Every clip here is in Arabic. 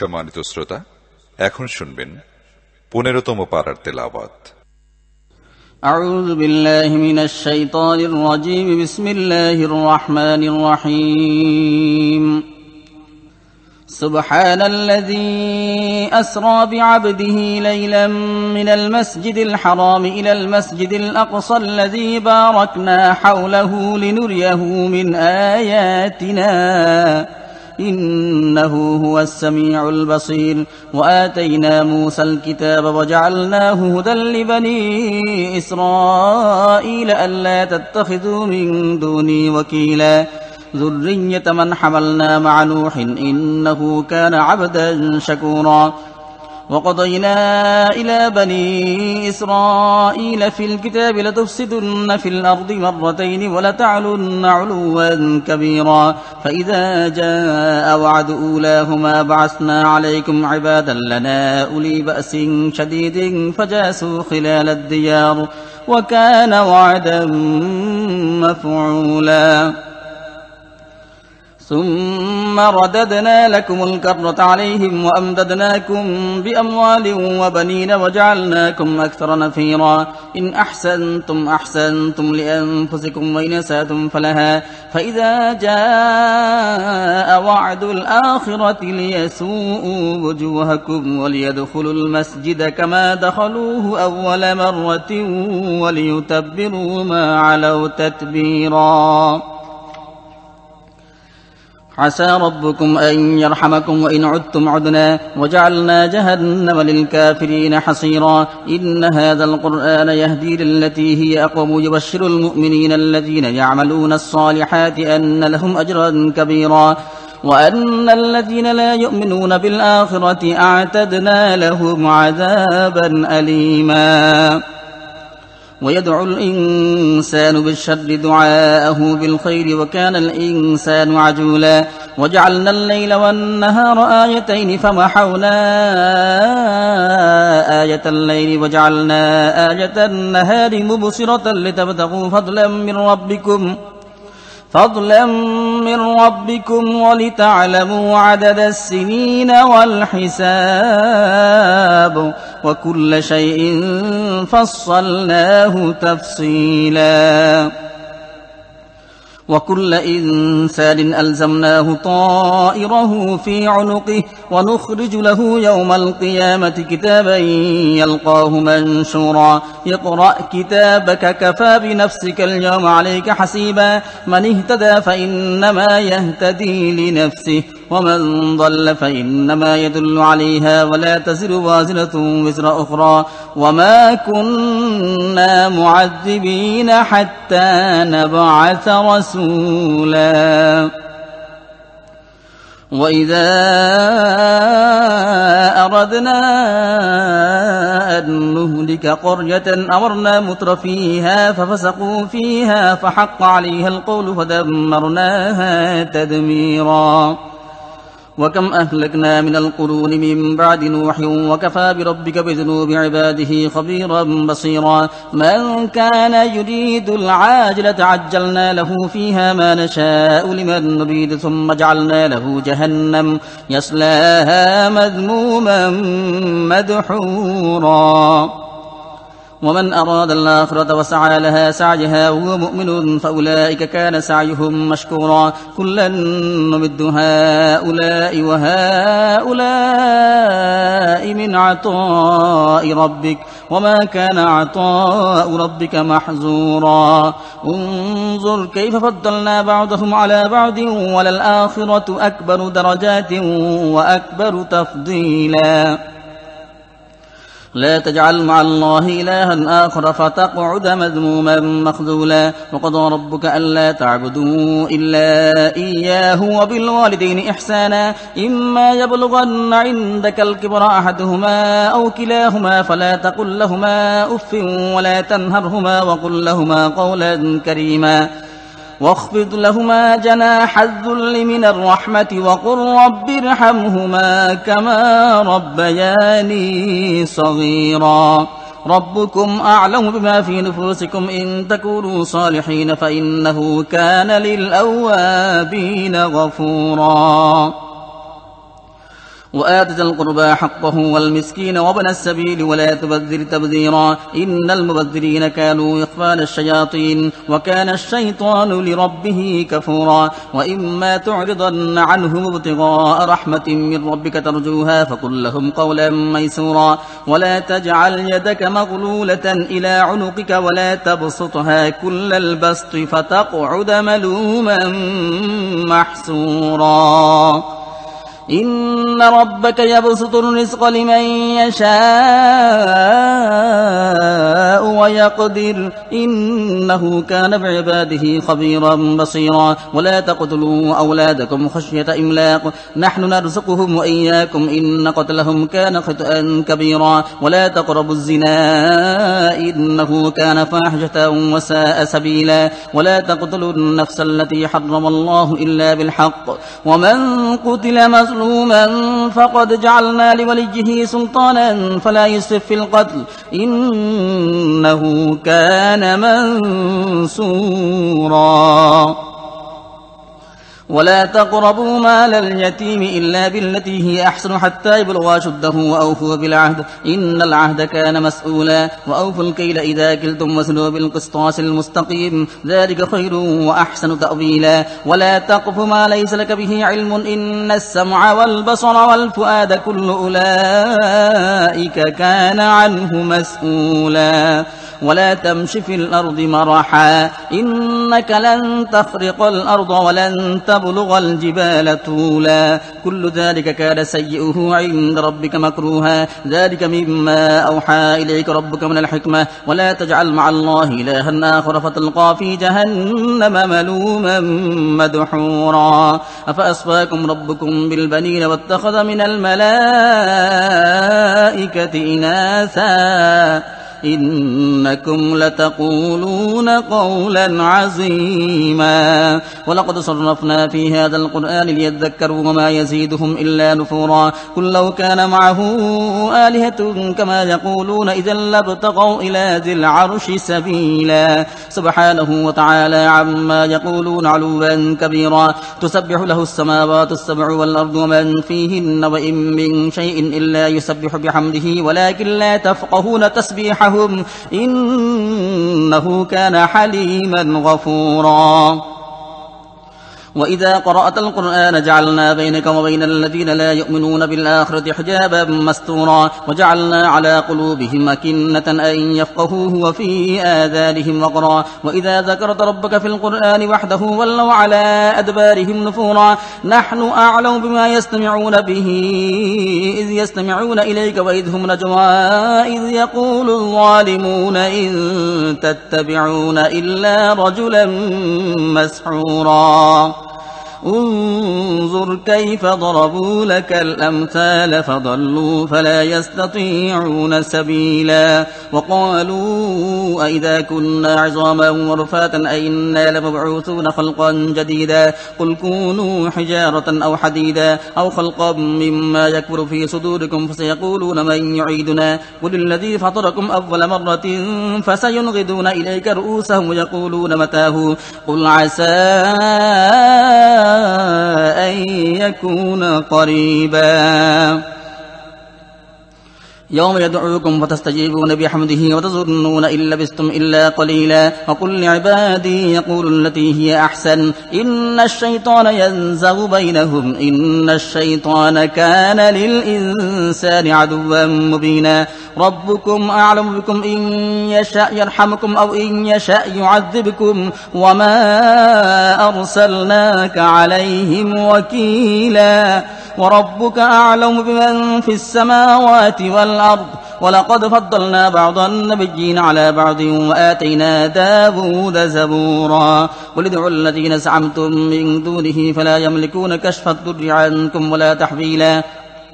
সম্মানিত শ্রোতা, এখন শুনবেন 15তম পারার তেলাওয়াত। أعوذ بالله من الشيطان الرجيم. بسم الله الرحمن الرحيم. سبحان الذي أسرى بعبده ليلا من المسجد الحرام إلى المسجد الأقصى الذي باركنا حوله لنريه من آياتنا إنه هو السميع البصير. وآتينا موسى الكتاب وجعلناه هدى لبني إسرائيل ألا تتخذوا من دوني وكيلا ذرية من حملنا مع نوح إنه كان عبدا شكورا. وقضينا إلى بني إسرائيل في الكتاب لتفسدن في الأرض مرتين ولتعلن علوا كبيرا فإذا جاء وعد أولاهما بعثنا عليكم عبادا لنا أولي بأس شديد فجاسوا خلال الديار وكان وعدا مفعولا. ثم رددنا لكم الكرة عليهم وأمددناكم بأموال وبنين وجعلناكم أكثر نفيرا. إن أحسنتم أحسنتم لأنفسكم وإن أسأتم فلها فإذا جاء وعد الآخرة ليسوءوا وجوهكم وليدخلوا المسجد كما دخلوه أول مرة وليتبروا ما علوا تتبيرا. عسى ربكم أن يرحمكم وإن عدتم عدنا وجعلنا جهنم للكافرين حصيرا. إن هذا القرآن يهدي للتي هي أقوم يبشر المؤمنين الذين يعملون الصالحات أن لهم أجرا كبيرا وأن الذين لا يؤمنون بالآخرة أعتدنا لهم عذابا أليما. ويدعو الإنسان بالشر دعاءه بالخير وكان الإنسان عجولا. وجعلنا الليل والنهار آيتين فمحونا آية الليل وجعلنا آية النهار مبصرة لتبتغوا فضلا من ربكم ولتعلموا عدد السنين والحساب وكل شيء فصلناه تفصيلا. وكل إنسان ألزمناه طائره في عنقه ونخرج له يوم القيامة كتابا يلقاه منشورا. اقرأ كتابك كفى بنفسك اليوم عليك حسيبا. من اهتدى فإنما يهتدي لنفسه ومن ضل فإنما يدل عليها ولا تزر وازرة وزر أخرى وما كنا معذبين حتى نبعث رسولا. وإذا أردنا أن نهلك قرية أمرنا مترفيها ففسقوا فيها فحق عليها القول فدمرناها تدميرا. وكم أهلكنا من القرون من بعد نوح وكفى بربك بذنوب عباده خبيرا بصيرا. من كان يريد العاجلة عجلنا له فيها ما نشاء لمن نريد ثم جعلنا له جهنم يصلاها مذموما مدحورا. ومن أراد الآخرة وسعى لها سعيها وهو مؤمن فأولئك كان سعيهم مشكورا. كلا نمد هؤلاء وهؤلاء من عطاء ربك وما كان عطاء ربك محظورا. انظر كيف فضلنا بعضهم على بعض وللآخرة أكبر درجات وأكبر تفضيلا. لا تجعل مع الله إلها آخر فتقعد مذموما مخذولا. وقضى ربك ألا تعبدوا إلا إياه وبالوالدين إحسانا. إما يبلغن عندك الكبر أحدهما أو كلاهما فلا تقل لهما أف ولا تنهرهما وقل لهما قولا كريما. واخفض لهما جناح الذل من الرحمة وقل رب ارحمهما كما ربياني صغيرا. ربكم أعلم بما في نفوسكم إن تكونوا صالحين فإنه كان للأوابين غفورا. وآت ذا القربى حقه والمسكين وابن السبيل ولا تبذر تبذيرا إن المبذرين كانوا إخوان الشياطين وكان الشيطان لربه كفورا وإما تعرضن عنهم ابتغاء رحمة من ربك ترجوها فقل لهم قولا ميسورا ولا تجعل يدك مغلولة إلى عنقك ولا تبسطها كل البسط فتقعد ملوما محسورا إن ربك يبسط الرزق لمن يشاء ويقدر إنه كان بعباده خبيرا بصيرا ولا تقتلوا أولادكم خشية إملاق نحن نرزقهم وإياكم إن قتلهم كان خطأ كبيرا ولا تقربوا الزنا إنه كان فاحشة وساء سبيلا ولا تقتلوا النفس التي حرم الله إلا بالحق ومن قتل مظلوما فقد جعلنا لوليه سلطانا فلا يسرف في القتل إنه كان منصورا ولا تقربوا مال اليتيم إلا بالتي هي أحسن حتى يبلغ أشده وأوفوا بالعهد إن العهد كان مسؤولا وأوفوا الكيل إذا كلتم وزنوا بالقسطاس المستقيم ذلك خير وأحسن تأويلا ولا تقف ما ليس لك به علم إن السمع والبصر والفؤاد كل أولئك كان عنه مسؤولا ولا تمش في الأرض مرحا إنك لن تخرق الأرض ولن تبلغ الجبال طولا كل ذلك كان سيئه عند ربك مكروها ذلك مما أوحى إليك ربك من الحكمة ولا تجعل مع الله إلها آخر فتلقى في جهنم ملوما مدحورا أفأصفاكم ربكم بالبنين واتخذ من الملائكة إناثا إنكم لتقولون قولا عظيما ولقد صرفنا في هذا القرآن ليذكروا وما يزيدهم إلا نفورا قل لو كان معه آلهة كما يقولون إذا لابتغوا إلى ذي العرش سبيلا سبحانه وتعالى عما يقولون علوا كبيرا تسبح له السماوات السبع والأرض ومن فيهن وإن من شيء إلا يسبح بحمده ولكن لا تفقهون تسبيحه إنه كان حليما غفورا وإذا قرأت القرآن جعلنا بينك وبين الذين لا يؤمنون بالآخرة حجابا مستورا وجعلنا على قلوبهم أكنة أن يفقهوه وفي آذانهم وقرا وإذا ذكرت ربك في القرآن وحده ولوا على أدبارهم نفورا نحن أعلم بما يستمعون به إذ يستمعون إليك وإذ هم نجوى إذ يقول الظالمون إن تتبعون إلا رجلا مسحورا انظر كيف ضربوا لك الأمثال فضلوا فلا يستطيعون سبيلا وقالوا أئذا كنا عظاما ورفاتا أئنا لمبعوثون خلقا جديدا قل كونوا حجارة أو حديدا أو خلقا مما يكبر في صدوركم فسيقولون من يعيدنا قل الذي فطركم أول مرة فسينغضون إليك رؤوسهم ويقولون متاه قل عسى أن يكون قريبا يوم يدعوكم فتستجيبون بحمده وتظنون إن لبثتم إلا قليلا وقل لعبادي يقول التي هي أحسن إن الشيطان ينزغ بينهم إن الشيطان كان للإنسان عدوا مبينا ربكم أعلم بكم إن يشاء يرحمكم أو إن يشاء يعذبكم وما أرسلناك عليهم وكيلا وربك أعلم بمن في السماوات والأرض ولقد فضلنا بعض النبيين على بعض وآتينا داود زبورا قل ادعوا الذين زعمتم من دونه فلا يملكون كشف الضر عنكم ولا تحويلا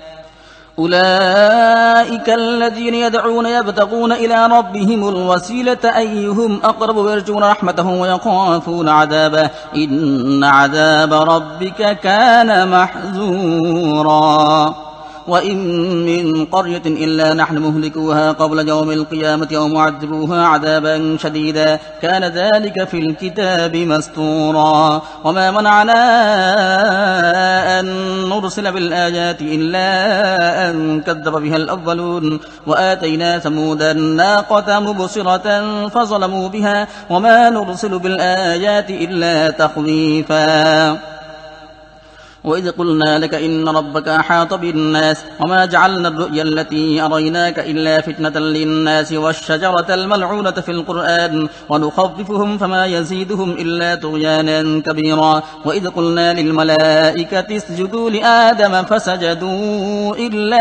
أولئك الذين يدعون يبتغون إلى ربهم الوسيلة أيهم أقرب ويرجون رحمته ويخافون عذابه إن عذاب ربك كان محذورا وإن من قرية إلا نحن مهلكوها قبل يوم القيامة أو معذبوها عذابا شديدا كان ذلك في الكتاب مسطورا وما منعنا أن نرسل بالآيات إلا أن كذب بها الأولون وآتينا ثمود الناقة مبصرة فظلموا بها وما نرسل بالآيات إلا تخويفا وإذ قلنا لك إن ربك أحاط بالناس وما جعلنا الرؤيا التي أريناك إلا فتنة للناس والشجرة الملعونة في القرآن ونخففهم فما يزيدهم إلا طغيانا كبيرا وإذ قلنا للملائكة اسجدوا لآدم فسجدوا إلا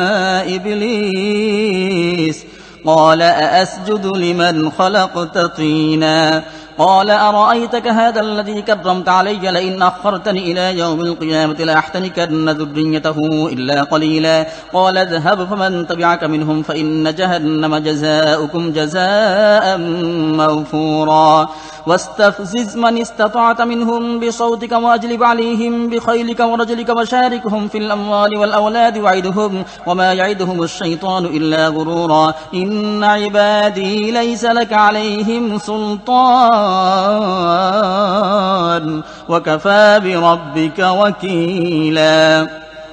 إبليس قال أأسجد لمن خلقت طينا قال أرأيتك هذا الذي كرمت علي لئن أخرتني إلى يوم القيامة لأحتنكن ذريته إلا قليلا قال اذهب فمن تبعك منهم فإن جهنم جزاؤكم جزاء موفورا واستفزز من استطعت منهم بصوتك وأجلب عليهم بخيلك ورجلك وشاركهم في الأموال والأولاد وعدهم وما يعدهم الشيطان إلا غرورا إن عبادي ليس لك عليهم سلطان وكفى بربك وكيلا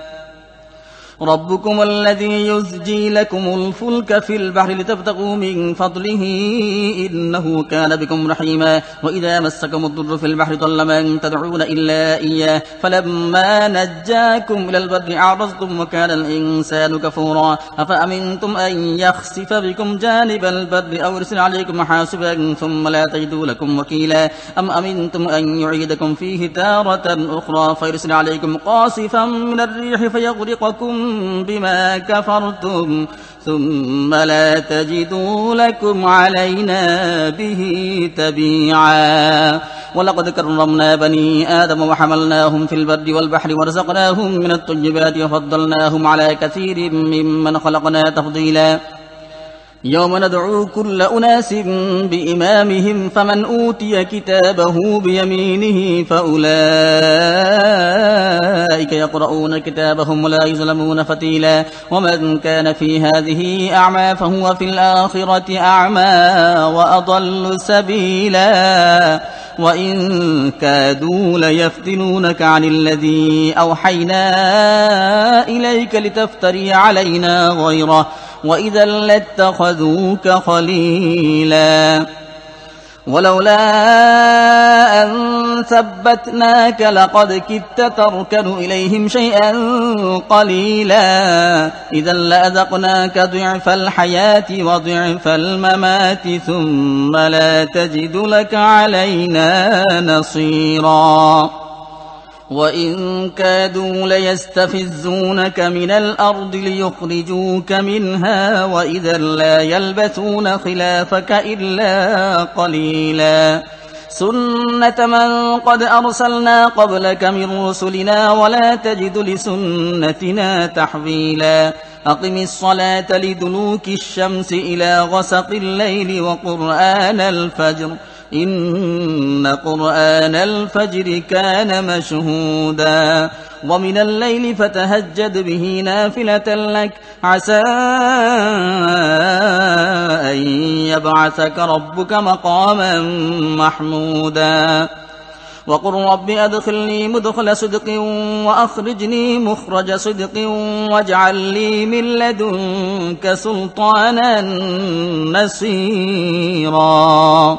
ربكم الذي يزجي لكم الفلك في البحر لتبتغوا من فضله إنه كان بكم رحيما وإذا مسكم الضر في البحر ضل من تدعون إلا إياه فلما نجاكم إلى البر أعرضتم وكان الإنسان كفورا أفأمنتم أن يخسف بكم جانب البر أو يرسل عليكم حاسبا ثم لا تجدوا لكم وكيلا أم أمنتم أن يعيدكم فيه تارة أخرى فيرسل عليكم قاصفا من الريح فيغرقكم بما كفرتم ثم لا تجدوا لكم علينا به تبيعا ولقد كرمنا بني آدم وحملناهم في البر والبحر ورزقناهم من الطيبات وفضلناهم على كثير ممن خلقنا تفضيلا يوم ندعو كل أناس بإمامهم فمن أوتي كتابه بيمينه فأولئك يقرؤون كتابهم ولا يظلمون فتيلا ومن كان في هذه أعمى فهو في الآخرة أعمى وأضل سبيلا وإن كادوا ليفتنونك عن الذي أوحينا إليك لتفتري علينا غيره وإذا لاتخذوك خليلا ولولا أن ثبتناك لقد كدت تركن إليهم شيئا قليلا إذا لأذقناك ضعف الحياة وضعف الممات ثم لا تجد لك علينا نصيرا وإن كادوا ليستفزونك من الأرض ليخرجوك منها وإذا لا يلبثون خلافك إلا قليلا سنة من قد أرسلنا قبلك من رسلنا ولا تجد لسنتنا تحويلا أقم الصلاة لدلوك الشمس إلى غسق الليل وقرآن الفجر إن قرآن الفجر كان مشهودا ومن الليل فتهجد به نافلة لك عسى أن يبعثك ربك مقاما محمودا وقل رب أدخلني مدخل صدق وأخرجني مخرج صدق واجعل لي من لدنك سلطانا نصيرا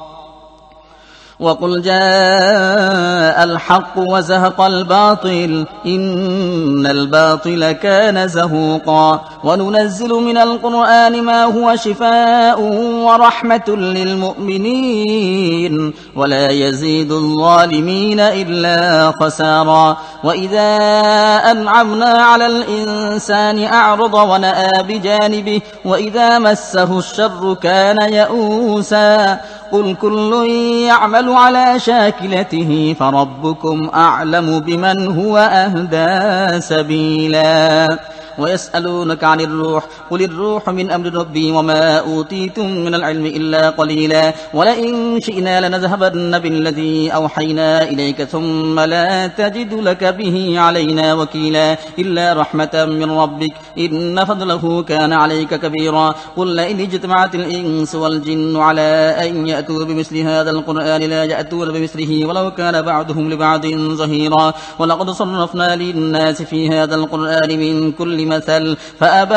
وقل جاء الحق وزهق الباطل إن الباطل كان زهوقا وننزل من القرآن ما هو شفاء ورحمة للمؤمنين ولا يزيد الظالمين إلا خسارا وإذا أنعمنا على الإنسان أعرض ونأى بجانبه وإذا مسه الشر كان يئوسا قل كل يعمل على شاكلته فربكم أعلم بمن هو أهدى سبيلا ويسألونك عن الروح قل الروح من أمر ربي وما أوتيتم من العلم إلا قليلا ولئن شئنا لنذهبن بالذي أوحينا إليك ثم لا تجد لك به علينا وكيلا إلا رحمة من ربك إن فضله كان عليك كبيرا قل لئن اجتمعت الإنس والجن على أن يأتوا بمثل هذا القرآن لا يأتون بمثله ولو كان بعضهم لبعض ظهيرا ولقد صرفنا للناس في هذا القرآن من كل مثل فأبى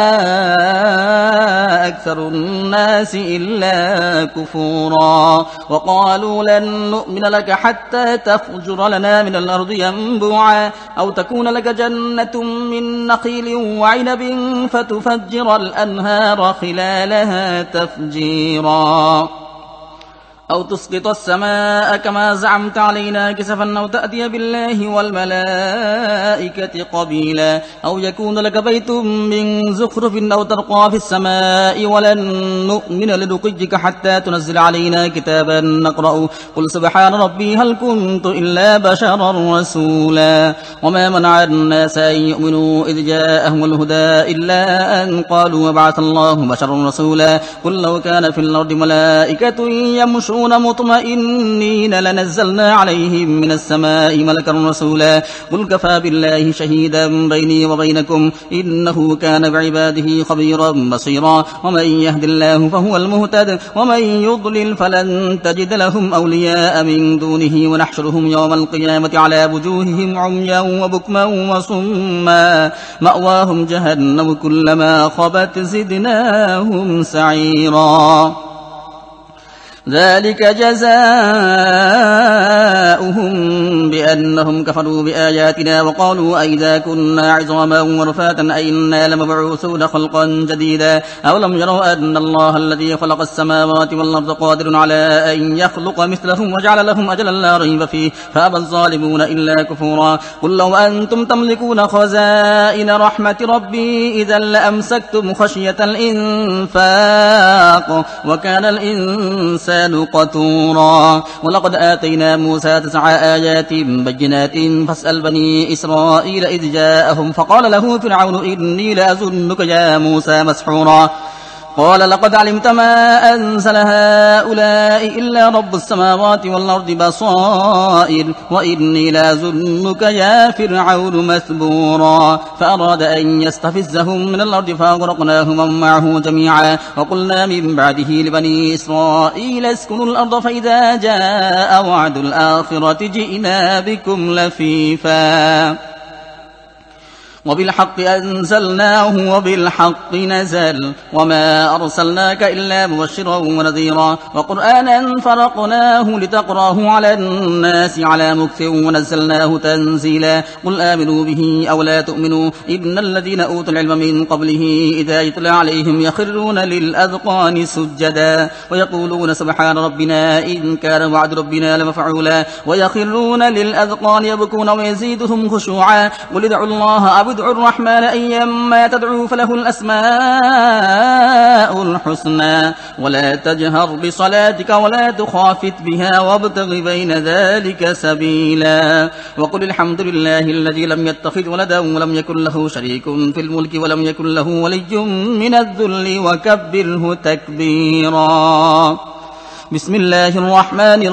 أكثر الناس إلا كفورا وقالوا لن نؤمن لك حتى تفجر لنا من الأرض ينبوعا أو تكون لك جنة من نخيل وعنب فتفجر الأنهار خلالها تفجيرا أو تسقط السماء كما زعمت علينا كسفا أو تأتي بالله والملائكة قبيلا أو يكون لك بيت من زخرف أو ترقى في السماء ولن نؤمن لرقيك حتى تنزل علينا كتابا نقرأ قل سبحان ربي هل كنت إلا بشرا رسولا وما منع الناس أن يؤمنوا إذ جاءهم الهدى إلا أن قالوا وبعث الله بشرا رسولا قل لو كان في الأرض ملائكة يمشون مطمئنين لنزلنا عليهم من السماء ملكا رسولا قل كفى بالله شهيدا بيني وبينكم إنه كان بعباده خبيرا بصيرا ومن يهد الله فهو المهتد ومن يضلل فلن تجد لهم أولياء من دونه ونحشرهم يوم القيامة على وجوههم عميا وبكما وصما مأواهم جهنم كلما خبت زدناهم سعيرا ذلك جزاؤهم بأنهم كفروا بآياتنا وقالوا أئذا كنا عظاما ورفاتا أئنا لمبعوثون خلقا جديدا أولم يروا أن الله الذي خلق السماوات والأرض قادر على أن يخلق مثلهم وجعل لهم أجلا لا ريب فيه فأبى الظالمون إلا كفورا قل لو أنتم تملكون خزائن رحمة ربي إذا لأمسكتم خشية الإنفاق وكان الإنسان قتورا ولقد آتينا موسى 9 آيات بينات فاسأل بني إسرائيل إذ جاءهم فقال له فرعون إني لأظنك يا موسى مسحورا قال لقد علمت ما أنزل هؤلاء إلا رب السماوات والأرض بصائر وإني لأظنك يا فرعون مثبورا فأراد أن يستفزهم من الأرض فأغرقناه ومن معه جميعا وقلنا من بعده لبني إسرائيل اسكنوا الأرض فإذا جاء وعد الآخرة جئنا بكم لفيفا وبالحق أنزلناه وبالحق نزل وما أرسلناك إلا مبشرا ونذيرا وقرآنا فرقناه لتقراه على الناس على مكث ونزلناه تنزيلا قل آمنوا به أو لا تؤمنوا إن الذين أوتوا العلم من قبله إذا يتلى عليهم يخرون للأذقان سجدا ويقولون سبحان ربنا إن كان وعد ربنا لمفعولا ويخرون للأذقان يبكون ويزيدهم خشوعا قل ادعوا الله أو ادعوا الرحمن أيما تدعوا فله الأسماء الحسنى ولا تجهر بصلاتك ولا تخافت بها وابتغ بين ذلك سبيلا وقل الحمد لله الذي لم يتخذ ولدا ولم يكن له شريك في الملك ولم يكن له ولي من الذل وكبره تكبيرا بسم الله الرحمن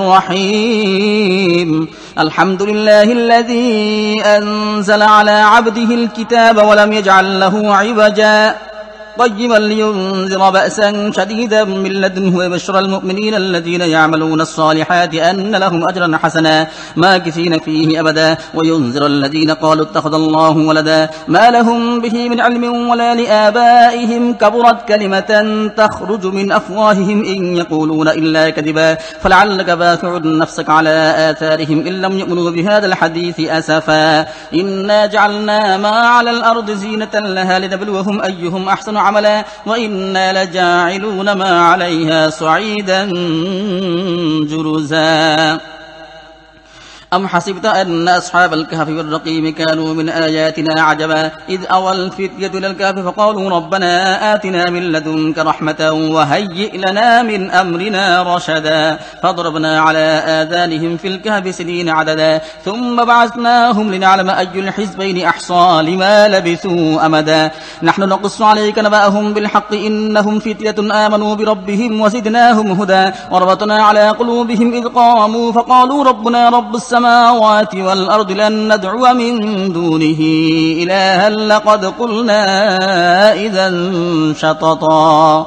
الرحيم الحمد لله الذي أنزل على عبده الكتاب ولم يجعل له عوجا قيما لينذر بأسا شديدا من لدنه ويبشر المؤمنين الذين يعملون الصالحات أن لهم أجرا حسنا ماكثين فيه أبدا وينذر الذين قالوا اتخذ الله ولدا ما لهم به من علم ولا لآبائهم كبرت كلمة تخرج من أفواههم إن يقولون إلا كذبا فلعلك باخع نفسك على آثارهم إن لم يؤمنوا بهذا الحديث أسفا إنا جعلنا ما على الأرض زينة لها لنبلوهم أيهم أحسن عملا وإنا لجاعلون ما عليها صعيدا جرزا أم حسبت أن أصحاب الكهف والرقيم كانوا من آياتنا عجبا إذ أوى الفتية إلى الكهف فقالوا ربنا آتنا من لدنك رحمة وهيئ لنا من أمرنا رشدا فضربنا على آذانهم في الكهف سنين عددا ثم بعثناهم لنعلم أي الحزبين أحصى لما لبثوا أمدا نحن نقص عليك نبأهم بالحق إنهم فتية آمنوا بربهم وزدناهم هدى وربطنا على قلوبهم إذ قاموا فقالوا ربنا رب السماوات والأرض لن ندعو من دونه إلها لقد قلنا إذا شططا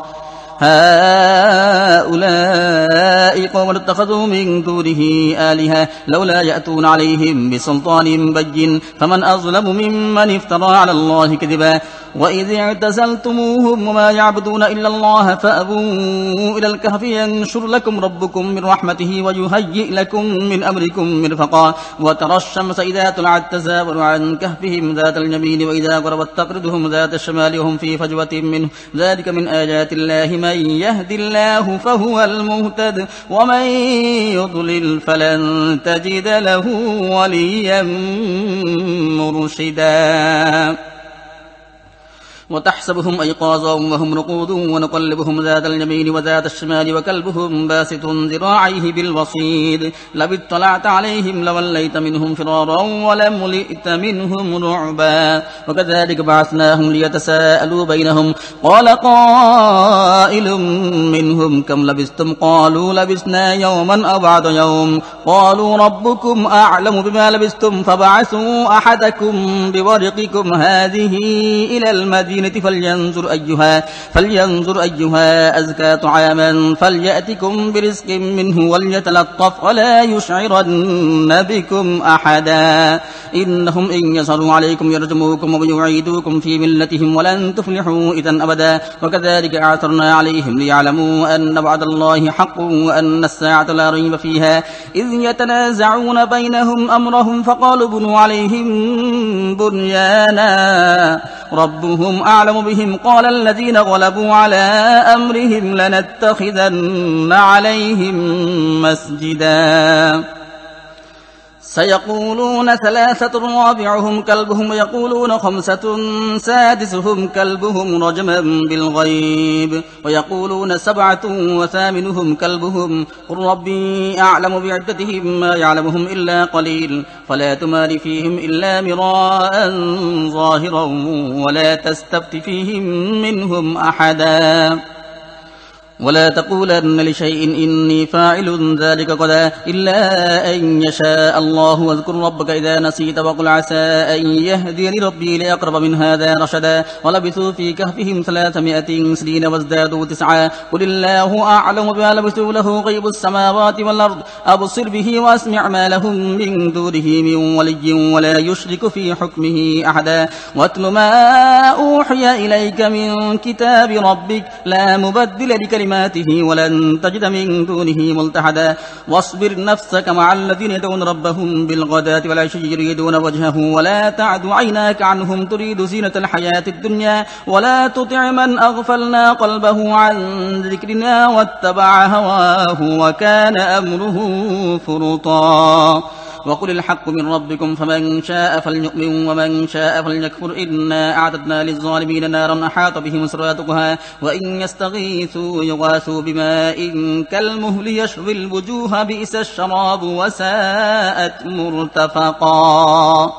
هؤلاء قوم اتخذوا من دونه آلهة لولا يأتون عليهم بسلطان بين فمن أظلم ممن افترى على الله كذبا وإذ اعتزلتموهم وما يعبدون إلا الله فأبوا إلى الكهف ينشر لكم ربكم من رحمته ويهيئ لكم من أمركم مرفقا وترى الشمس إذا طلعت تزاور عن كهفهم ذات اليمين وإذا غربت تقرضهم ذات الشمال وهم في فجوة منه ذلك من آيات الله من يهد الله فهو المهتد ومن يضلل فلن تجد له وليا مرشدا وتحسبهم أيقاظا وهم رقود ونقلبهم ذات اليمين وذات الشمال وكلبهم باسط ذراعيه بالوصيد لو اطلعت عليهم لوليت منهم فرارا ولملئت منهم رعبا وكذلك بعثناهم ليتساءلوا بينهم قال قائل منهم كم لبثتم قالوا لبثنا يوما أو بعض يوم قالوا ربكم أعلم بما لبثتم فبعثوا أحدكم بورقكم هذه إلى المدينة فلينظر أيها أزكى طعاما فليأتكم برزق منه وليتلطف ولا يشعرن بكم أحدا إنهم إن يظهروا عليكم يرجموكم ويعيدوكم في ملتهم ولن تفلحوا إذا أبدا وكذلك أعثرنا عليهم ليعلموا أن وعد الله حق وأن الساعة لا ريب فيها إذ يتنازعون بينهم أمرهم فقالوا بنوا عليهم بنيانا ربهم أعلم بهم قال الذين غلبوا على أمرهم لنتخذن عليهم مسجدا سيقولون ثلاثة رابعهم كلبهم ويقولون خمسة سادسهم كلبهم رجما بالغيب ويقولون سبعة وثامنهم كلبهم قل ربي أعلم بعدتهم ما يعلمهم إلا قليل فلا تمار فيهم إلا مراء ظاهرا ولا تستفت فيهم منهم أحدا ولا تقولن لشيء إني فاعل ذلك غدا إلا أن يشاء الله واذكر ربك إذا نسيت وقل عسى أن يهديني ربي لأقرب من هذا رشدا ولبثوا في كهفهم 300 سنين وازدادوا 9 قل الله أعلم بما لبثوا له غيب السماوات والأرض أبصر به وأسمع ما لهم من دونه من ولي ولا يشرك في حكمه أحدا واتل ما أوحي إليك من كتاب ربك لا مبدل لكلماته ولن تجد من دونه ملتحدا واصبر نفسك مع الذين يدعون ربهم بالغداة والعشي يريدون وجهه ولا تعد عيناك عنهم تريد زينة الحياة الدنيا ولا تطع من أغفلنا قلبه عن ذكرنا واتبع هواه وكان أمره فرطا وقل الحق من ربكم فمن شاء فليؤمن ومن شاء فليكفر إنا أعتدنا للظالمين نارا أحاط بهم سرادقها وإن يستغيثوا يغاثوا بماء كالمهل يشوي الوجوه بئس الشراب وساءت مرتفقا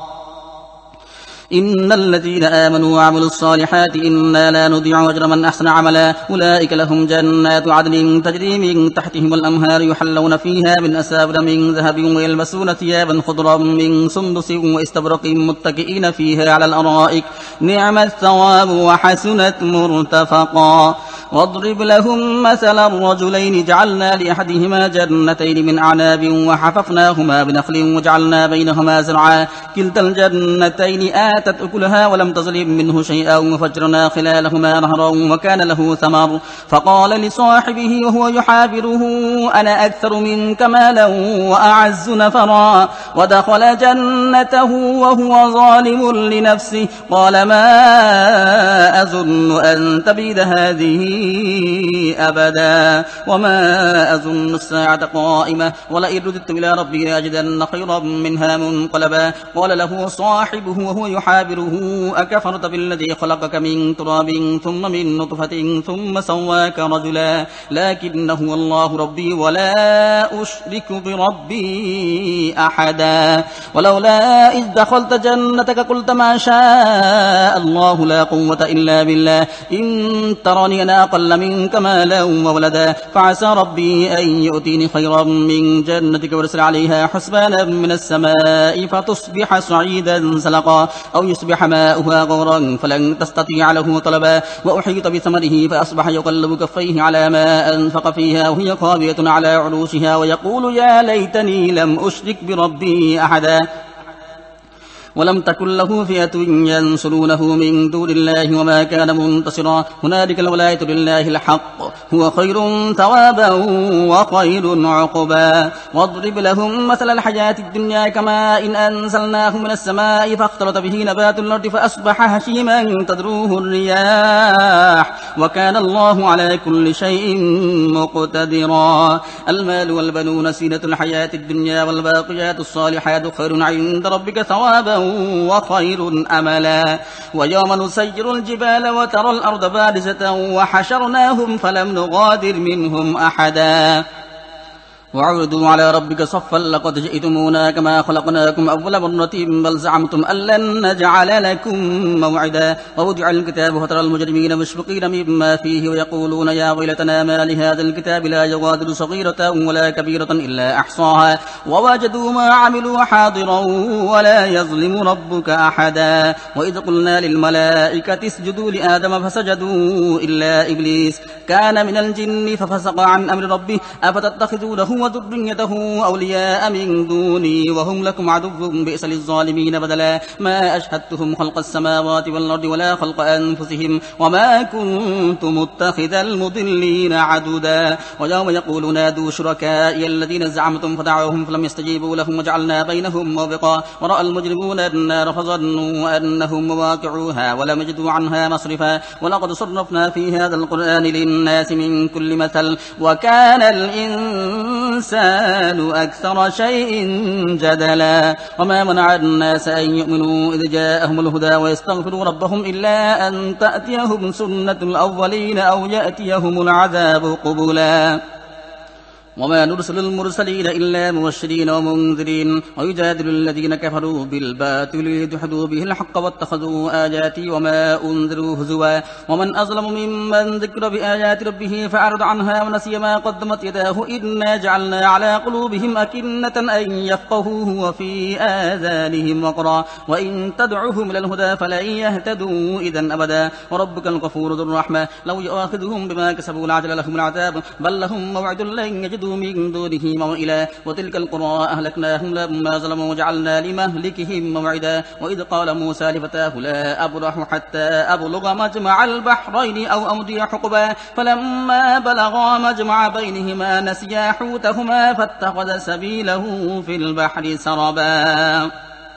إن الذين آمنوا وعملوا الصالحات إنا لا نضيع أجر من أحسن عملا أولئك لهم جنات عدن تجري من تحتهم الأنهار يحلون فيها من أساور من ذهب ويلبسون ثيابا خضرا من سندس واستبرق متكئين فيها على الأرائك نعم الثواب وحسنت مرتفقا واضرب لهم مثلا الرجلين جعلنا لأحدهما جنتين من أعناب وحففناهما بنخل وجعلنا بينهما زرعا كلتا الجنتين آتت أكلها ولم تظلم منه شيئا وفجرنا خلالهما نهرا وكان له ثمر فقال لصاحبه وهو يحاوره أنا أكثر منك مالا وأعز نفرا ودخل جنته وهو ظالم لنفسه قال ما أظن أن تبيد هذه أبدا وما أظن الساعة قائمة ولئن رددت إلى ربي لأجدن خيرا منها منقلبا قال له صاحبه وهو يحابره أكفرت بالذي خلقك من تراب ثم من نطفة ثم سواك رجلا لكن هو الله ربي ولا أشرك بربي أحدا ولولا إذ دخلت جنتك قلت ما شاء الله لا قوة إلا بالله إن ترني أنا أقل منك مالا وولدا فعسى ربي أن يؤتيني خيرا من جنتك ويرسل عليها حسبانا من السماء فتصبح صعيدا زلقا أو يصبح ماؤها غورا فلن تستطيع له طلبا وأحيط بثمره فأصبح يقلب كفيه على ما أنفق فيها وهي خاوية على عروشها ويقول يا ليتني لم أشرك بربي أحدا ولم تكن له فئة ينصرونه من دون الله وما كان منتصرا هنالك الولاية لله الحق هو خير ثوابا وخير عقبا واضرب لهم مثل الحياة الدنيا كماء إن أنزلناه من السماء فاختلط به نبات الأرض فأصبح هشيما تذروه الرياح وكان الله على كل شيء مقتدرا المال والبنون زينة الحياة الدنيا والباقيات الصالحات خير عند ربك ثوابا وخير أملا ويوم نسير الجبال وترى الأرض بارزة وحشرناهم فلم نغادر منهم أحدا وعرضوا على ربك صفا لقد جئتمونا كما خلقناكم أول مرة بل زعمتم أن لن نجعل لكم موعدا ووضع الكتاب فترى المجرمين مشفقين مما فيه ويقولون يا ويلتنا ما لهذا الكتاب لا يغادر صغيرة ولا كبيرة إلا أحصاها ووجدوا ما عملوا حاضرا ولا يظلم ربك أحدا وإذ قلنا للملائكة اسجدوا لآدم فسجدوا إلا إبليس كان من الجن ففسق عن أمر ربه أفتتخذونه وذريته أولياء من دوني وهم لكم عدو بئس للظالمين بدلا ما أشهدتهم خلق السماوات والأرض ولا خلق أنفسهم وما كنت متخذ المضلين عددا ويوم يقول نادوا شركائي الذين زعمتم فدعوهم فلم يستجيبوا لهم وجعلنا بينهم موبقا ورأى المجرمون النار فظنوا أنهم مواقعوها ولم يجدوا عنها مصرفا ولقد صرفنا في هذا القرآن للناس من كل مثل وكان الإنسان أكثر شيء جدلا وما منع الناس أن يؤمنوا إذ جاءهم الهدى ويستغفروا ربهم إلا أن تأتيهم سنة الأولين أو يأتيهم العذاب قبلا وما نرسل المرسلين إلا مبشرين ومنذرين ويجادل الذين كفروا بالباطل ليدحضوا به الحق واتخذوا آياتي وما أنذروا هزوا ومن أظلم ممن ذكر بآيات ربه فأعرض عنها ونسي ما قدمت يداه إنا جعلنا على قلوبهم أكنة أن يفقهوه وفي آذانهم وقرا وإن تدعوهم إلى الهدى فلن يهتدوا إذا أبدا وربك الغفور ذو الرحمة لو يؤاخذهم بما كسبوا لعجل لهم العذاب بل لهم موعد لن يجدوا من دونه موئلا وتلك القرى أهلكناهم لما ظلموا وجعلنا لمهلكهم موعدا وإذ قال موسى لفتاه لا أبرح حتى أبلغ مجمع البحرين أو أمضي حقبا فلما بلغا مجمع بينهما نسيا حوتهما فاتخذ سبيله في البحر سربا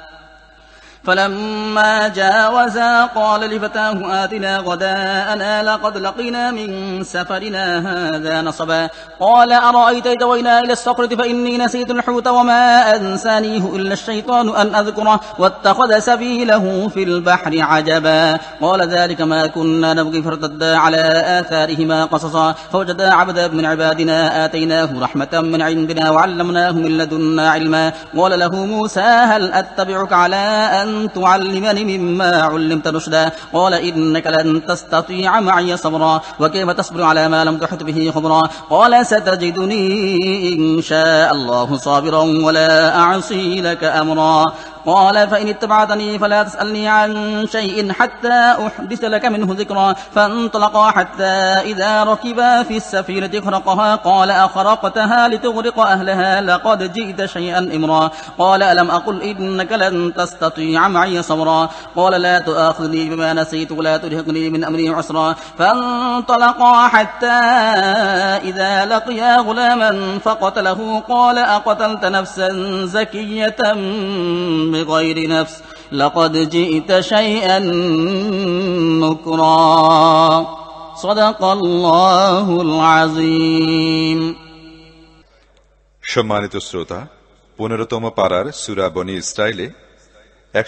فلما جاوزا قال لفتاه آتنا غداءنا لقد لقينا من سفرنا هذا نصبا قال أرأيت إذ أوينا إلى الصخرة فإني نسيت الحوت وما أنسانيه إلا الشيطان أن أذكره واتخذ سبيله في البحر عجبا قال ذلك ما كنا نبغي فارتدا على آثارهما قصصا فوجدا عبدا من عبادنا آتيناه رحمة من عندنا وعلمناه من لدنا علما قال له موسى هل أتبعك على أن تعلمني مما علمت رشدا قال إنك لن تستطيع معي صبرا وكيف تصبر على ما لم تحط به خبرا قال ستجدني إن شاء الله صابرا ولا أعصي لك أمرا قال فإن اتبعتني فلا تسألني عن شيء حتى أحدث لك منه ذكرا فانطلقا حتى إذا ركبا في السفينة خرقها قال أخرقتها لتغرق أهلها لقد جئت شيئا إمرا قال ألم أقل إنك لن تستطيع معي صبرا قال لا تؤاخذني بما نسيت ولا ترهقني من أمري عسرا فانطلقا حتى إذا لقيا غلاما فقتله قال أقتلت نفسا زكية بغير نفس لقد جئت شيئا نكرا صدق الله العظيم. সম্মানিত শ্রোতা, 15তম পারার সূরা বনী ইসরাইলে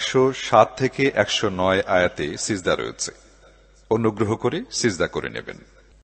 107 থেকে 109 আয়াতে সিজদা রয়েছে। অনুগ্রহ করে সিজদা করে নেবেন।